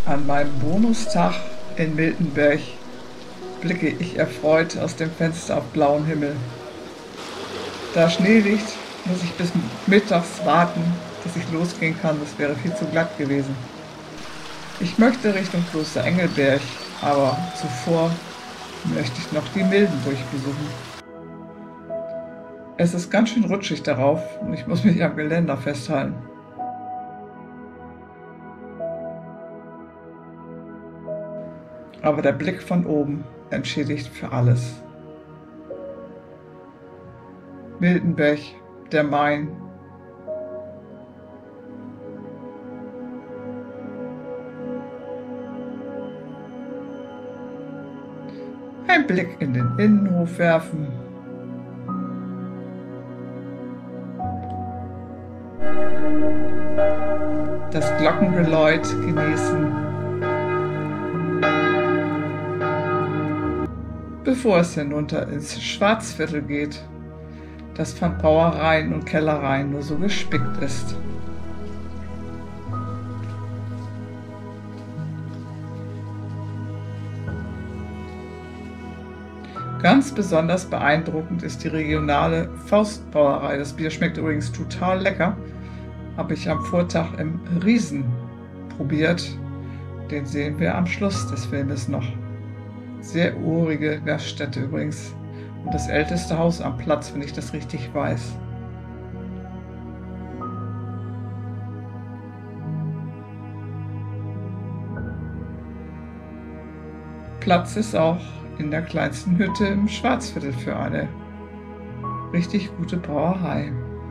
An meinem Bonustag in Miltenberg blicke ich erfreut aus dem Fenster auf blauen Himmel. Da Schnee liegt, muss ich bis mittags warten, dass ich losgehen kann. Das wäre viel zu glatt gewesen. Ich möchte Richtung Kloster Engelberg, aber zuvor möchte ich noch die Mildenburg besuchen. Es ist ganz schön rutschig darauf und ich muss mich am Geländer festhalten. Aber der Blick von oben entschädigt für alles. Miltenberg, der Main. Ein Blick in den Innenhof werfen. Das Glockengeläut genießen. Bevor es hinunter ins Schwarzviertel geht, das von Brauereien und Kellereien nur so gespickt ist. Ganz besonders beeindruckend ist die regionale Faustbrauerei. Das Bier schmeckt übrigens total lecker. Habe ich am Vortag im Riesen probiert. Den sehen wir am Schluss des Filmes noch. Sehr urige Gaststätte übrigens. Und das älteste Haus am Platz, wenn ich das richtig weiß. Platz ist auch in der kleinsten Hütte im Schwarzviertel für eine richtig gute Brauerei.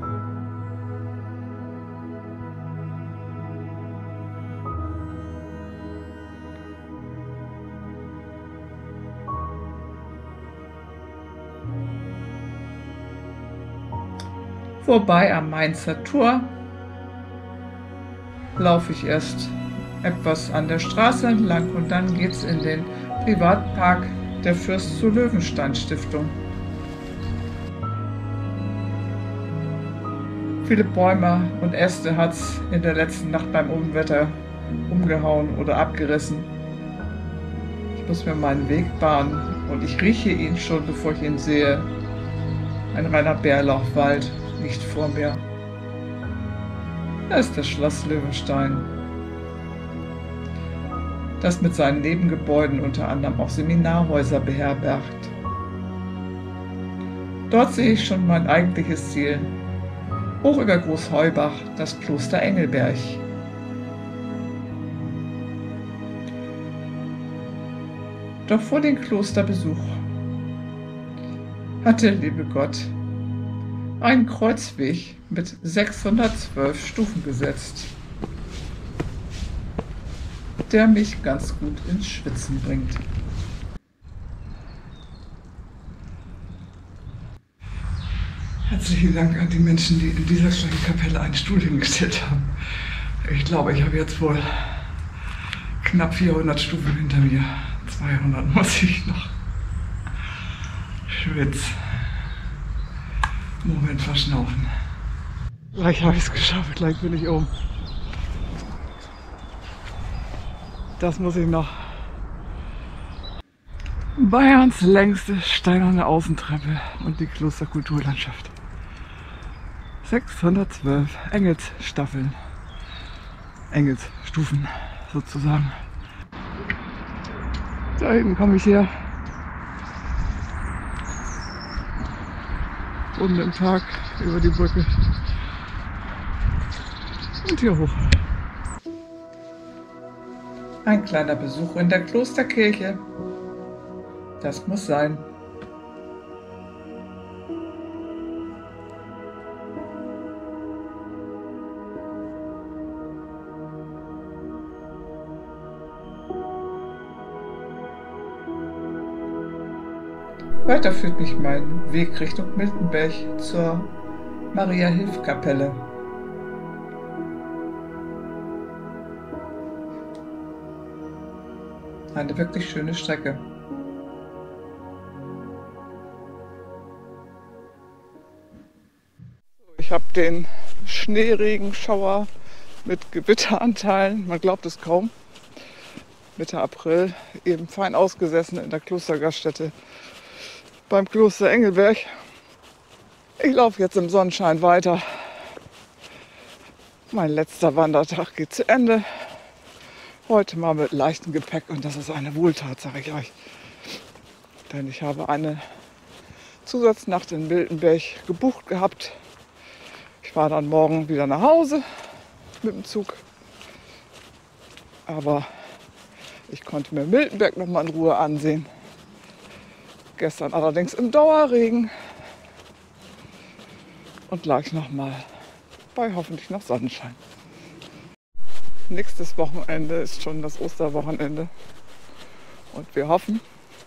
Vorbei am Mainzer Tor laufe ich erst etwas an der Straße entlang und dann geht's in den Privatpark der Fürst zu Löwenstein Stiftung. Viele Bäume und Äste hat's in der letzten Nacht beim Unwetter umgehauen oder abgerissen. Ich muss mir meinen Weg bahnen und ich rieche ihn schon, bevor ich ihn sehe. Ein reiner Bärlauchwald liegt vor mir. Da ist das Schloss Löwenstein, das mit seinen Nebengebäuden unter anderem auch Seminarhäuser beherbergt. Dort sehe ich schon mein eigentliches Ziel, hoch über Großheubach, das Kloster Engelberg. Doch vor den Klosterbesuch hatte, liebe Gott, einen Kreuzweg mit 612 Stufen gesetzt, der mich ganz gut ins Schwitzen bringt. Herzlichen Dank an die Menschen, die in dieser Kapelle einen Stuhl hingestellt haben. Ich glaube, ich habe jetzt wohl knapp 400 Stufen hinter mir. 200 muss ich noch. Schwitz. Moment, verschnaufen. Gleich habe ich es geschafft, gleich bin ich oben. Das muss ich noch. Bayerns längste steinerne Außentreppe und die Klosterkulturlandschaft. 612 Engelsstaffeln. Engelsstufen sozusagen. Da hinten komme ich her. Unten im Park über die Brücke und hier hoch. Ein kleiner Besuch in der Klosterkirche. Das muss sein. Weiter führt mich mein Weg Richtung Miltenberg zur Maria-Hilf-Kapelle. Eine wirklich schöne Strecke. Ich habe den Schneeregenschauer mit Gewitteranteilen, man glaubt es kaum, Mitte April, eben fein ausgesessen in der Klostergaststätte beim Kloster Engelberg. Ich laufe jetzt im Sonnenschein weiter. Mein letzter Wandertag geht zu Ende. Heute mal mit leichtem Gepäck und das ist eine Wohltat, sage ich euch. Denn ich habe eine Zusatznacht in Miltenberg gebucht gehabt. Ich fahre dann morgen wieder nach Hause mit dem Zug. Aber ich konnte mir Miltenberg noch mal in Ruhe ansehen. Gestern allerdings im Dauerregen. Und gleich noch mal bei hoffentlich noch Sonnenschein. Nächstes Wochenende ist schon das Osterwochenende. Und wir hoffen,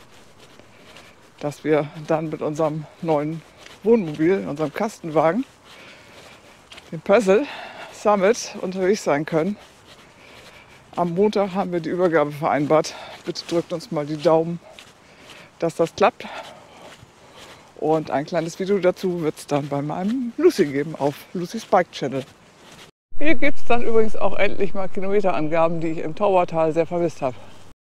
dass wir dann mit unserem neuen Wohnmobil, unserem Kastenwagen, dem Pössl Summit, unterwegs sein können. Am Montag haben wir die Übergabe vereinbart. Bitte drückt uns mal die Daumen, dass das klappt. Und ein kleines Video dazu wird es dann bei meinem Lucy geben auf Lucy's Bike Channel. Hier gibt es dann übrigens auch endlich mal Kilometerangaben, die ich im Taubertal sehr vermisst habe.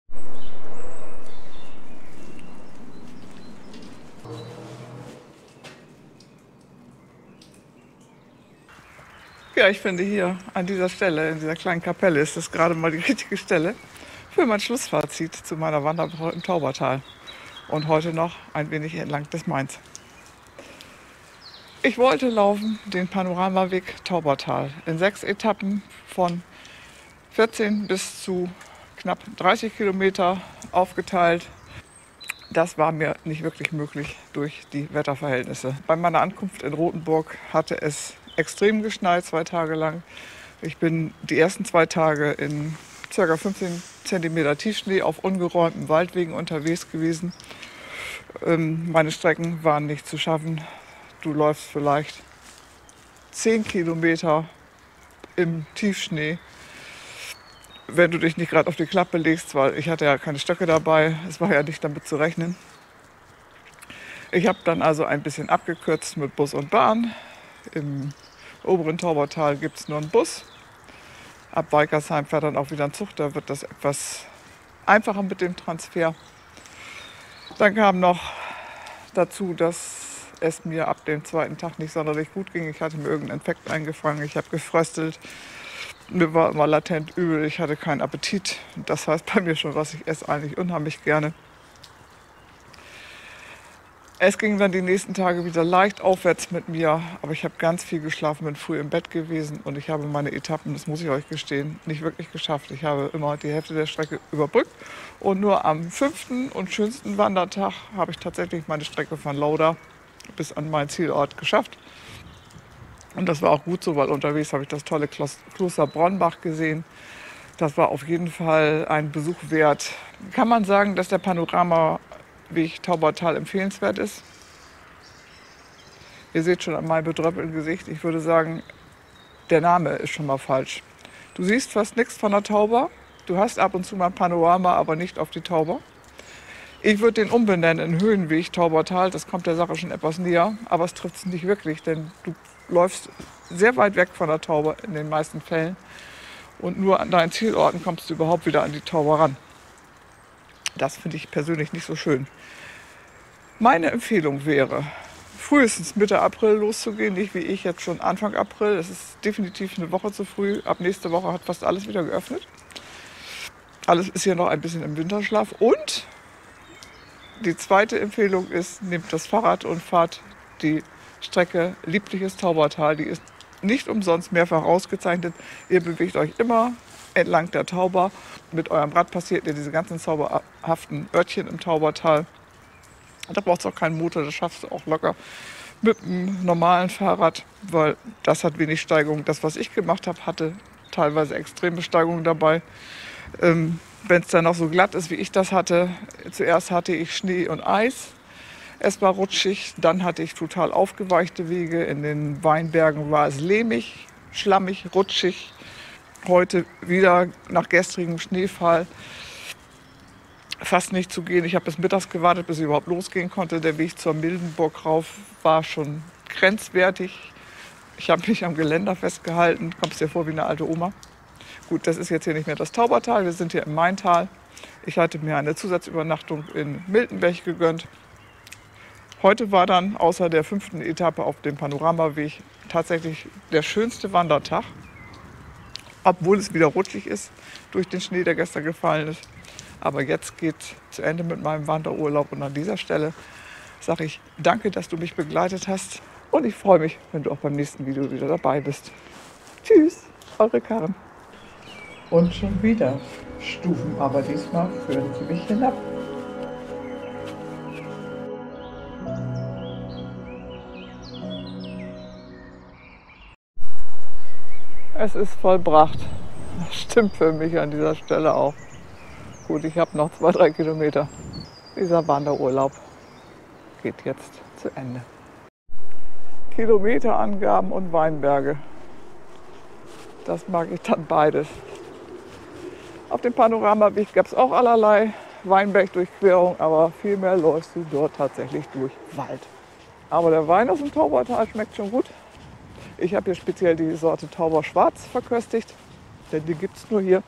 Ja, ich finde hier an dieser Stelle, in dieser kleinen Kapelle, ist das gerade mal die richtige Stelle für mein Schlussfazit zu meiner Wanderwoche im Taubertal. Und heute noch ein wenig entlang des Mains. Ich wollte laufen den Panoramaweg Taubertal in 6 Etappen von 14 bis zu knapp 30 Kilometer aufgeteilt. Das war mir nicht wirklich möglich durch die Wetterverhältnisse. Bei meiner Ankunft in Rothenburg hatte es extrem geschneit, 2 Tage lang. Ich bin die ersten 2 Tage in ca. 15 cm Tiefschnee auf ungeräumten Waldwegen unterwegs gewesen. Meine Strecken waren nicht zu schaffen. Du läufst vielleicht 10 Kilometer im Tiefschnee, wenn du dich nicht gerade auf die Klappe legst, weil ich hatte ja keine Stöcke dabei. Es war ja nicht damit zu rechnen. Ich habe dann also ein bisschen abgekürzt mit Bus und Bahn. Im oberen Taubertal gibt es nur einen Bus. Ab Weikersheim fährt dann auch wieder ein Zug. Da wird das etwas einfacher mit dem Transfer. Dann kam noch dazu, dass es mir ab dem 2. Tag nicht sonderlich gut ging. Ich hatte mir irgendeinen Infekt eingefangen. Ich habe gefröstelt. Mir war immer latent übel. Ich hatte keinen Appetit. Das heißt bei mir schon, was ich esse eigentlich unheimlich gerne. Es ging dann die nächsten Tage wieder leicht aufwärts mit mir, aber ich habe ganz viel geschlafen, bin früh im Bett gewesen und ich habe meine Etappen, das muss ich euch gestehen, nicht wirklich geschafft. Ich habe immer die Hälfte der Strecke überbrückt und nur am 5. und schönsten Wandertag habe ich tatsächlich meine Strecke von Lauda bis an meinen Zielort geschafft. Und das war auch gut so, weil unterwegs habe ich das tolle Kloster Bronnbach gesehen. Das war auf jeden Fall ein Besuch wert. Kann man sagen, dass der Panoramaweg Taubertal empfehlenswert ist? Ihr seht schon an meinem bedröppelten Gesicht, ich würde sagen, der Name ist schon mal falsch. Du siehst fast nichts von der Tauber. Du hast ab und zu mal ein Panorama, aber nicht auf die Tauber. Ich würde den umbenennen in Höhenweg Taubertal. Das kommt der Sache schon etwas näher, aber es trifft es nicht wirklich, denn du läufst sehr weit weg von der Tauber in den meisten Fällen. Und nur an deinen Zielorten kommst du überhaupt wieder an die Tauber ran. Das finde ich persönlich nicht so schön. Meine Empfehlung wäre, frühestens Mitte April loszugehen, nicht wie ich jetzt schon Anfang April. Das ist definitiv eine Woche zu früh. Ab nächste Woche hat fast alles wieder geöffnet. Alles ist hier noch ein bisschen im Winterschlaf. Und die zweite Empfehlung ist, nehmt das Fahrrad und fahrt die Strecke Liebliches Taubertal. Die ist nicht umsonst mehrfach ausgezeichnet. Ihr bewegt euch immer entlang der Tauber. Mit eurem Rad passiert ihr diese ganzen zauberhaften Örtchen im Taubertal. Da braucht es auch keinen Motor, das schaffst du auch locker mit einem normalen Fahrrad, weil das hat wenig Steigung. Das, was ich gemacht habe, hatte teilweise extreme Steigungen dabei. Wenn es dann noch so glatt ist, wie ich das hatte, zuerst hatte ich Schnee und Eis. Es war rutschig, dann hatte ich total aufgeweichte Wege. In den Weinbergen war es lehmig, schlammig, rutschig. Heute wieder nach gestrigem Schneefall fast nicht zu gehen. Ich habe bis mittags gewartet, bis ich überhaupt losgehen konnte. Der Weg zur Mildenburg rauf war schon grenzwertig. Ich habe mich am Geländer festgehalten. Kommst dir vor wie eine alte Oma. Gut, das ist jetzt hier nicht mehr das Taubertal. Wir sind hier im Maintal. Ich hatte mir eine Zusatzübernachtung in Miltenberg gegönnt. Heute war dann außer der 5. Etappe auf dem Panoramaweg tatsächlich der schönste Wandertag, obwohl es wieder rutschig ist durch den Schnee, der gestern gefallen ist. Aber jetzt geht zu Ende mit meinem Wanderurlaub und an dieser Stelle sage ich danke, dass du mich begleitet hast und ich freue mich, wenn du auch beim nächsten Video wieder dabei bist. Tschüss, eure Karin. Und schon wieder Stufen, aber diesmal führen sie mich hinab. Es ist vollbracht. Das stimmt für mich an dieser Stelle auch. Gut, ich habe noch 2-3 Kilometer. Dieser Wanderurlaub geht jetzt zu Ende. Kilometerangaben und Weinberge. Das mag ich dann beides. Auf dem Panoramaweg gab es auch allerlei Weinbergdurchquerung, aber viel mehr läufst du dort tatsächlich durch Wald. Aber der Wein aus dem Taubertal schmeckt schon gut. Ich habe hier speziell die Sorte Tauber Schwarz verköstigt, denn die gibt es nur hier.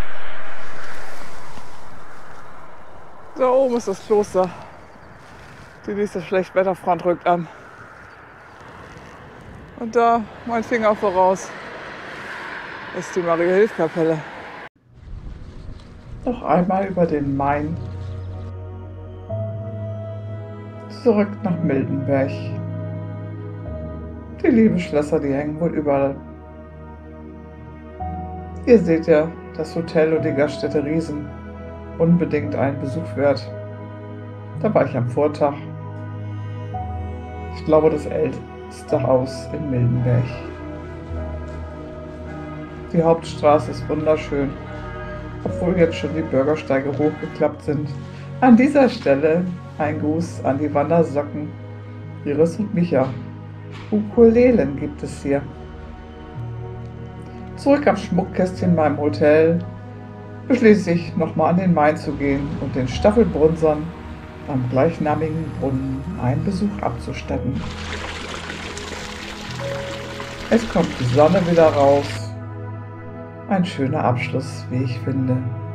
Da oben ist das Kloster. Die nächste Schlechtwetterfront rückt an. Und da, mein Finger voraus, ist die Maria-Hilf-Kapelle. Noch einmal über den Main. Zurück nach Miltenberg. Die Liebesschlösser, die hängen wohl überall. Ihr seht ja, das Hotel und die Gaststätte Riesen. Unbedingt einen Besuch wert. Da war ich am Vortag. Ich glaube, das älteste Haus in Miltenberg. Die Hauptstraße ist wunderschön, obwohl jetzt schon die Bürgersteige hochgeklappt sind. An dieser Stelle ein Gruß an die Wandersocken Iris und Micha. Ukulelen gibt es hier. Zurück am Schmuckkästchen meinem Hotel beschließe ich, nochmal an den Main zu gehen und den Staffelbrunsern am gleichnamigen Brunnen einen Besuch abzustatten. Es kommt die Sonne wieder raus. Ein schöner Abschluss, wie ich finde.